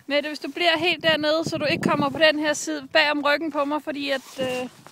Mette, hvis du bliver helt dernede, så du ikke kommer på den her side bag om ryggen på mig, fordi at